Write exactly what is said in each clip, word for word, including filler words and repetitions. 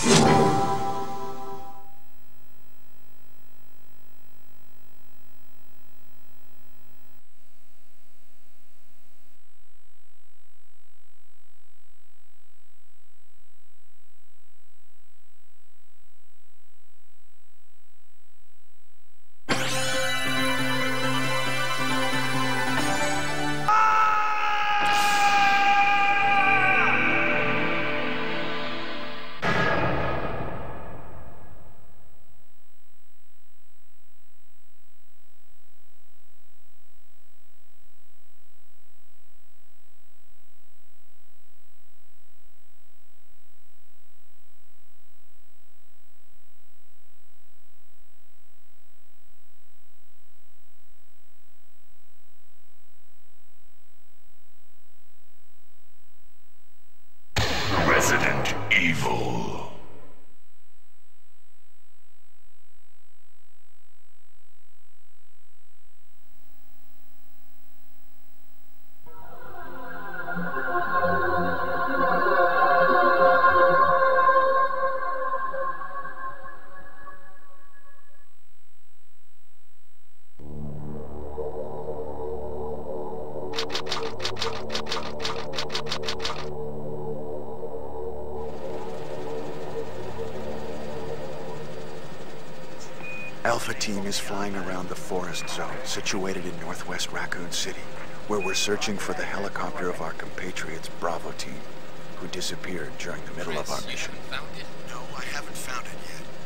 Resident Evil. Alpha Team is flying around the forest zone situated in northwest Raccoon City, where we're searching for the helicopter of our compatriots Bravo Team, who disappeared during the middle Chris, of our mission. You haven't found it? No, I haven't found it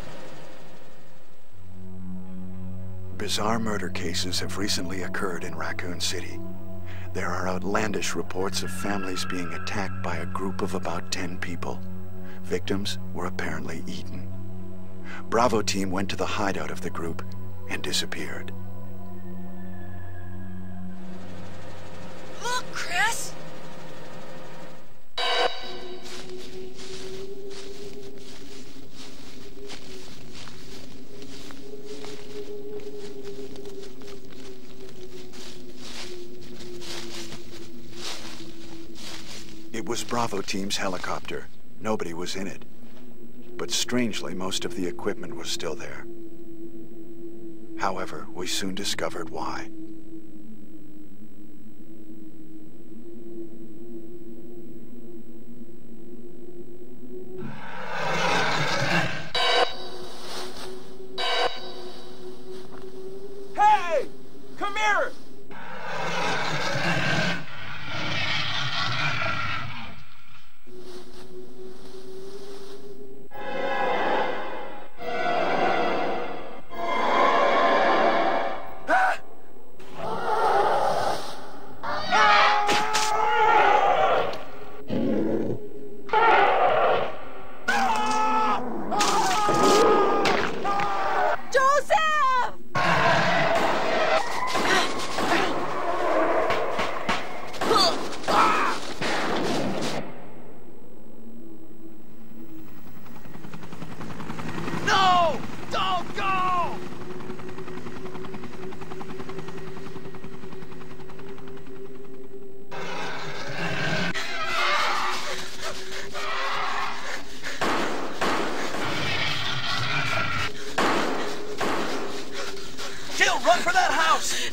yet. Bizarre murder cases have recently occurred in Raccoon City. There are outlandish reports of families being attacked by a group of about ten people. Victims were apparently eaten. Bravo Team went to the hideout of the group and disappeared. Look, Chris! It was Bravo Team's helicopter. Nobody was in it. But strangely, most of the equipment was still there. However, we soon discovered why. Hey! Come here! Run for that house!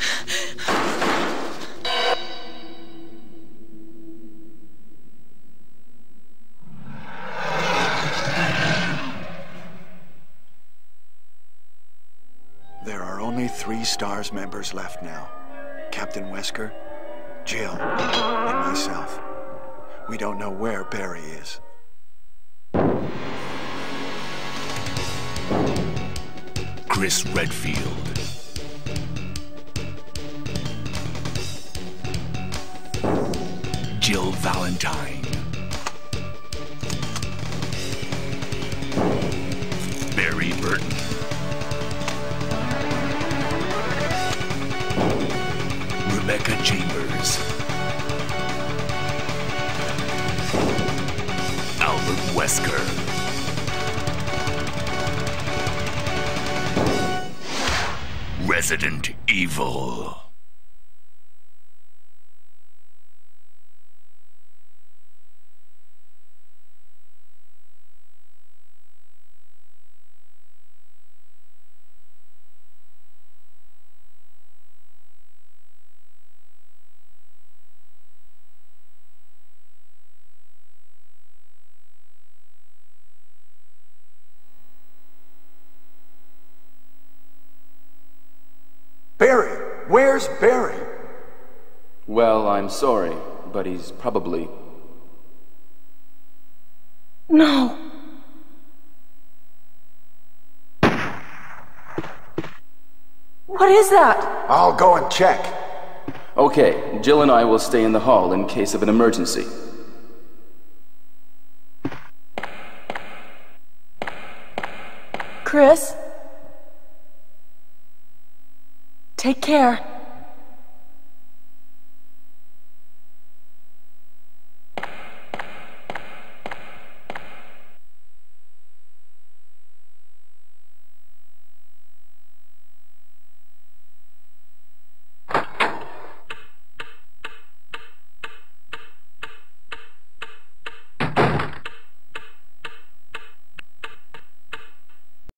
There are only three STARS members left now. Captain Wesker, Jill, and myself. We don't know where Barry is. Chris Redfield. Jill Valentine. Barry Burton. Rebecca Chambers. Albert Wesker. Resident Evil. Where's Barry? Well, I'm sorry, but he's probably... No. What is that? I'll go and check. Okay, Jill and I will stay in the hall in case of an emergency. Chris? Take care.